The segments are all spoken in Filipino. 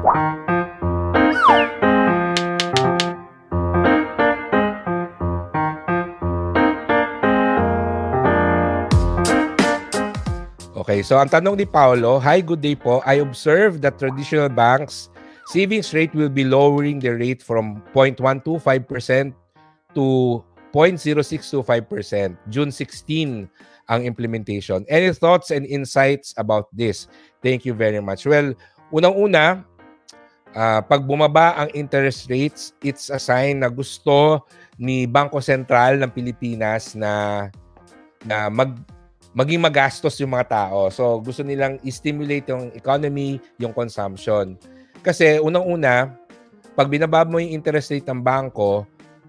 Okay, so ang tanong ni Paolo, hi, good day po. I observe that traditional banks savings rate will be lowering the rate from 0.125% to 0.0625%. June 16 ang implementation. Any thoughts and insights about this? Thank you very much. Well, unang-una, pag bumaba ang interest rates, it's a sign na gusto ni Bangko Sentral ng Pilipinas na maging magastos yung mga tao. So, gusto nilang i-stimulate yung economy, yung consumption. Kasi, unang-una, pag binaba mo yung interest rate ng bangko,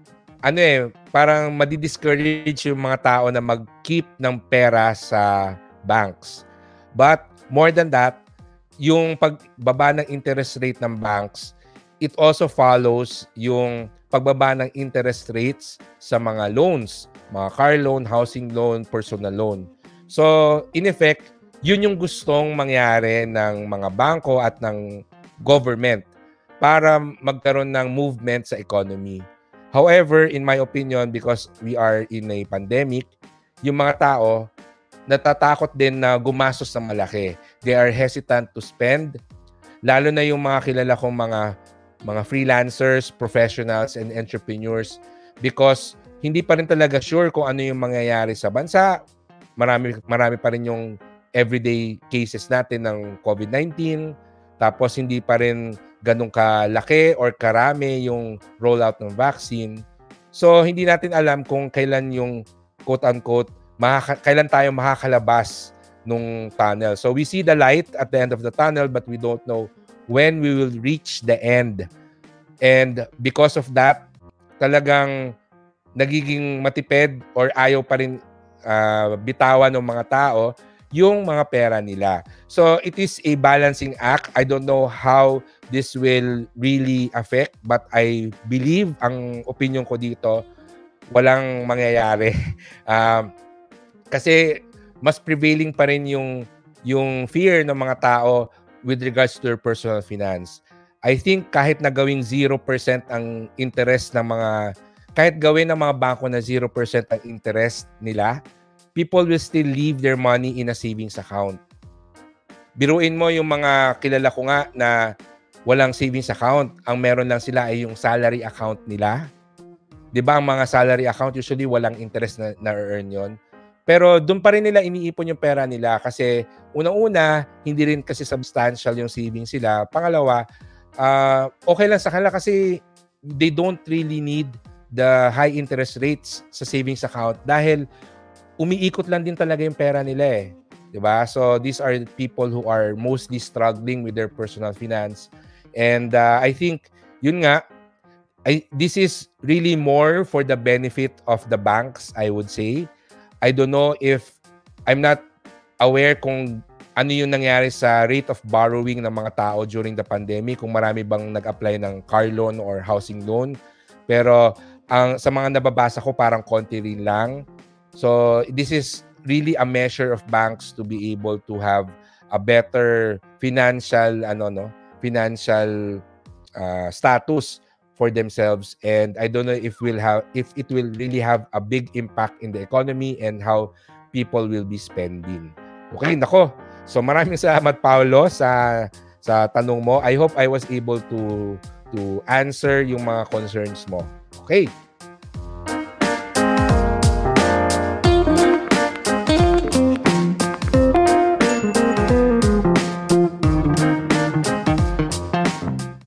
parang madi-discourage yung mga tao na mag-keep ng pera sa banks. But, more than that, yung pagbaba ng interest rate ng banks, it also follows yung pagbaba ng interest rates sa mga loans, mga car loan, housing loan, personal loan. So, in effect, yun yung gustong mangyari ng mga bangko at ng government para magkaroon ng movement sa economy. However, in my opinion, because we are in a pandemic, yung mga tao natatakot din na gumastos ng malaki. They are hesitant to spend, lalo na yung mga kilala kong mga freelancers, professionals, and entrepreneurs, because hindi pa rin talaga sure kung ano yung mangyayari sa bansa. Marami pa rin yung everyday cases natin ng COVID-19. Tapos hindi pa rin ganun kalaki or karami yung rollout ng vaccine. So hindi natin alam kung kailan yung quote-unquote, kailan tayo makakalabas nung tunnel. So we see the light at the end of the tunnel, but we don't know when we will reach the end. And because of that, talagang nagiging matipid or ayaw pa rin bitawan ng mga tao yung mga pera nila. So it is a balancing act. I don't know how this will really affect, but I believe, ang opinion ko dito, walang mangyayari. Kasi mas prevailing pa rin yung fear ng mga tao with regards to their personal finance. I think kahit na gawing 0% ang interest ng kahit gawin ng mga bangko na 0% ang interest nila, people will still leave their money in a savings account. Biruin mo yung mga kilala ko nga na walang savings account. Ang meron lang sila ay yung salary account nila. Diba, ang mga salary account usually walang interest na earn yon. Pero doon pa rin nila iniipon yung pera nila kasi unang-una, hindi rin kasi substantial yung savings sila. Pangalawa, okay lang sa kanila kasi they don't really need the high interest rates sa savings account dahil umiikot lang din talaga yung pera nila eh. Diba? So these are the people who are mostly struggling with their personal finance. And I think, yun nga, this is really more for the benefit of the banks, I would say. I don't know if, I'm not aware kung ano yung nangyari sa rate of borrowing ng mga tao during the pandemic, kung marami bang nag-apply ng car loan or housing loan. Pero sa mga nababasa ko, parang konti rin lang. So this is really a measure of banks to be able to have a better financial status for themselves, and I don't know if it will really have a big impact in the economy and how people will be spending. Okay, nako. So maraming salamat, Paolo, sa tanong mo. I hope I was able to answer yung mga concerns mo. Okay.